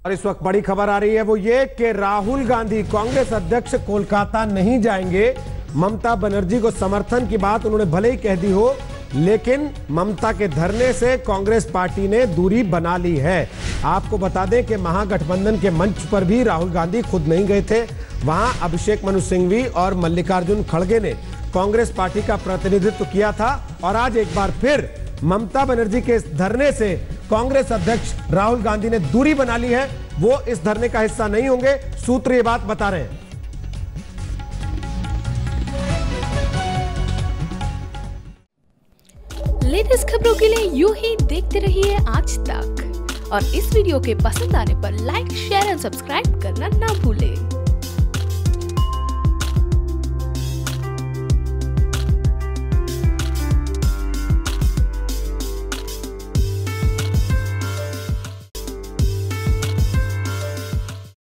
और इस वक्त बड़ी खबर आ रही है वो ये कि राहुल गांधी कांग्रेस अध्यक्ष कोलकाता नहीं जाएंगे। ममता बनर्जी को समर्थन की बात उन्होंने भले ही कह दी हो, लेकिन ममता के धरने से कांग्रेस पार्टी ने दूरी बना ली है। आपको बता दें कि महागठबंधन के मंच पर भी राहुल गांधी खुद नहीं गए थे। वहां अभिषेक मनु सिंघवी और मल्लिकार्जुन खड़गे ने कांग्रेस पार्टी का प्रतिनिधित्व किया था और आज एक बार फिर ममता बनर्जी के इस धरने से कांग्रेस अध्यक्ष राहुल गांधी ने दूरी बना ली है। वो इस धरने का हिस्सा नहीं होंगे, सूत्र ये बात बता रहे हैं। लेटेस्ट खबरों के लिए यूं ही देखते रहिए आज तक और इस वीडियो के पसंद आने पर लाइक, शेयर एंड सब्सक्राइब करना ना भूलें।